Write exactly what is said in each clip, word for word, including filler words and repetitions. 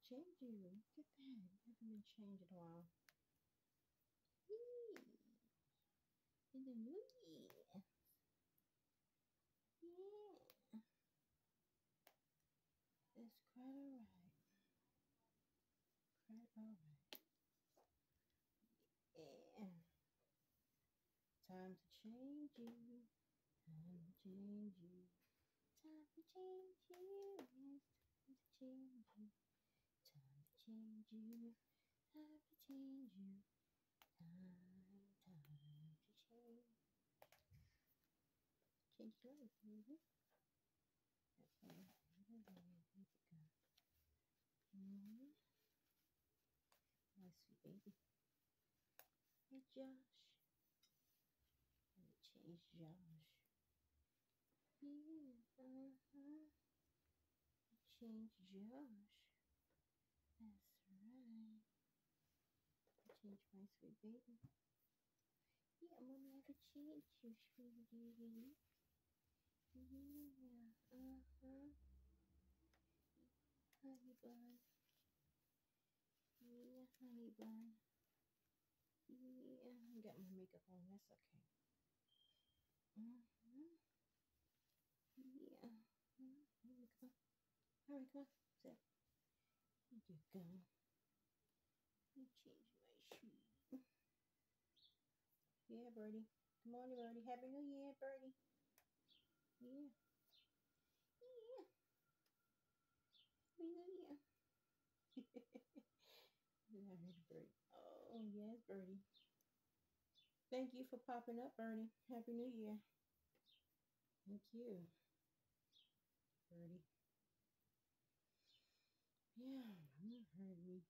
change you. Look at that. You haven't been changed in a while. Yee. In the new year. Yeah. That's quite alright. Quite alright. Yeah. Time to change you. Time to change you. Time to change you. Yes, time to change you. Time to change you. Time to change you. Time, time to change. Change your life, baby. Okay. Where did it go? Mm-hmm. My sweet baby. Hey, Josh. Let me change Josh. Yeah. Uh-huh. Change Josh. That's right. Change my sweet baby. Yeah, mommy, I could change you, sweetie. Yeah, uh-huh. Honey bun. Yeah, honey bun. Yeah, I got my makeup on. That's okay. Mm-hmm. Yeah. Mm-hmm. Come on. Hurry, come on. Sit. Here you go. Let me change my shoe. Yeah, Birdie. Good morning, Birdie. Happy New Year, Birdie. Yeah. Yeah. Happy New Year. Yeah, I heard Birdie. Oh, yes, Birdie. Thank you for popping up, Birdie. Happy New Year. Thank you, Birdie. Yeah, you heard me.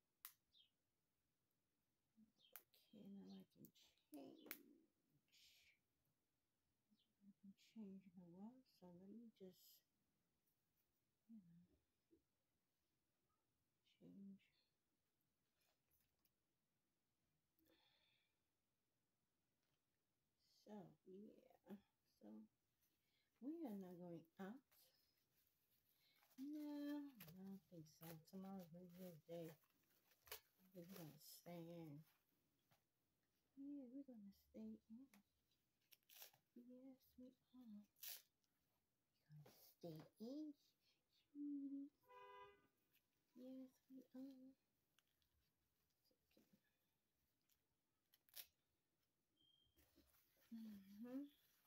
Okay, now I can change. I can change in a while, so let me just, you know, change. So, yeah. So, we are not going out. No, I don't think so. Tomorrow's New Year's Day. We're going to stay in. Yeah, we're going to stay in. Yes, we are. We're going to stay in, sweetie. Yes, we are. Mm-hmm.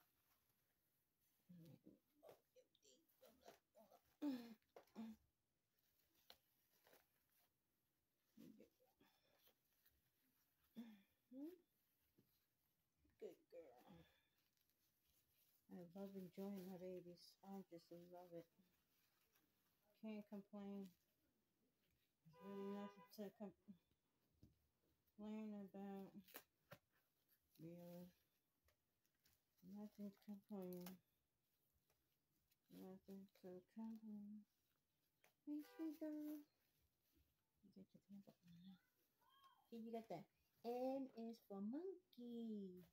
Good girl. I love enjoying my babies. I just love it. Can't complain. There's really nothing to complain about. Really. Nothing to complain. Nothing to complain. Hey, sweet girl. You got your pamper on. Here, you got that. M is for monkey.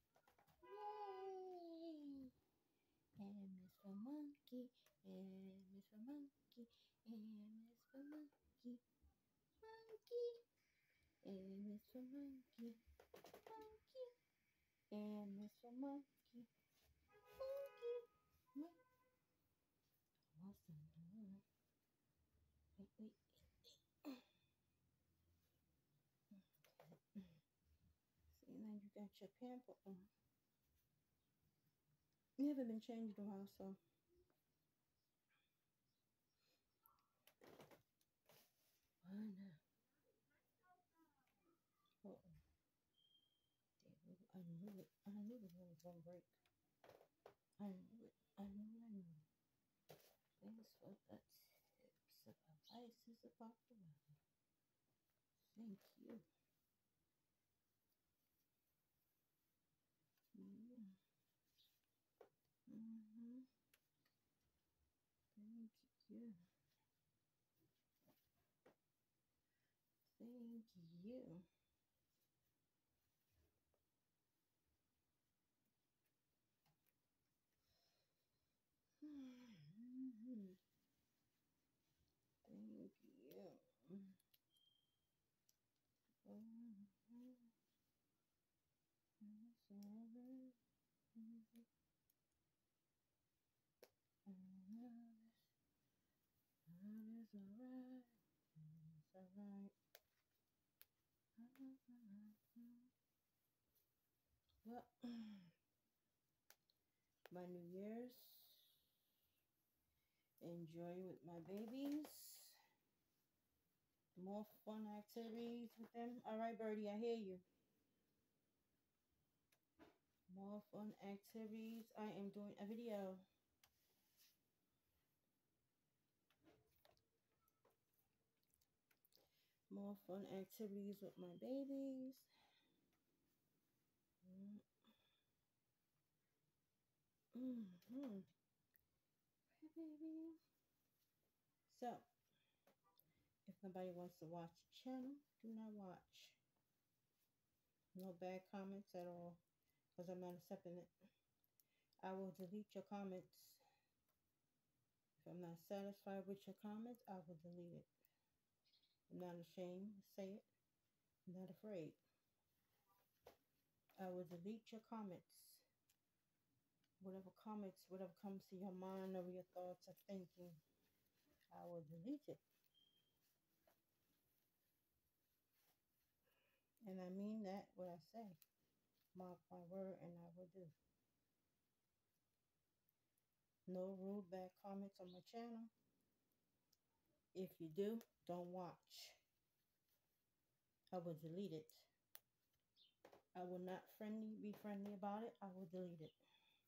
Yay! M is for monkey. M is for monkey. M is for monkey. Monkey. M is for monkey. Monkey. M is for monkey. Monkey. Monkey. Awesome. Wait, wait. See, now you got your pamper on. You haven't been changed in a while, so. Why not? Uh-oh. I knew it. I knew the one was gonna break. I knew it. I knew I knew. Thanks for the tips of advices about the weather. Thank you. Yeah. Mm-hmm. Thank you. Thank you. Mm-hmm. Thank you. seven. That is alright. It's alright. Well, my New Year's. Enjoy with my babies. More fun activities with them. Alright, Birdie, I hear you. More fun activities. I am doing a video. More fun activities with my babies. Mm-hmm. Hey, baby. So, if nobody wants to watch the channel, do not watch. No bad comments at all, because I'm not accepting it. I will delete your comments. If I'm not satisfied with your comments, I will delete it. I'm not ashamed to say it. I'm not afraid. I will delete your comments. Whatever comments, whatever comes to your mind or your thoughts or thinking, I will delete it. And I mean that, what I say. Mark my word, and I will do. No rude, bad comments on my channel. If you do, don't watch. I will delete it. I will not friendly be friendly about it. I will delete it.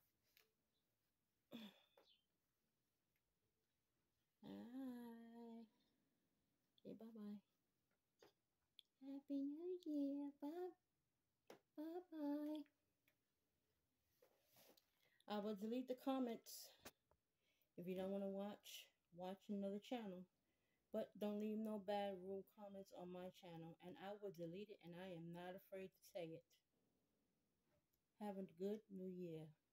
Bye. Okay, bye-bye. Happy New Year. Bye. Bye-bye. I will delete the comments. If you don't want to watch, watch another channel. But don't leave no bad rude comments on my channel. And I will delete it, and I am not afraid to say it. Have a good New Year.